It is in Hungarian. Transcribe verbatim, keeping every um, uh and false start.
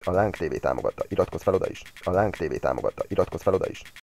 A Láng té vé támogatta. Iratkozz fel oda is. A Láng té vé támogatta. Iratkozz fel oda is.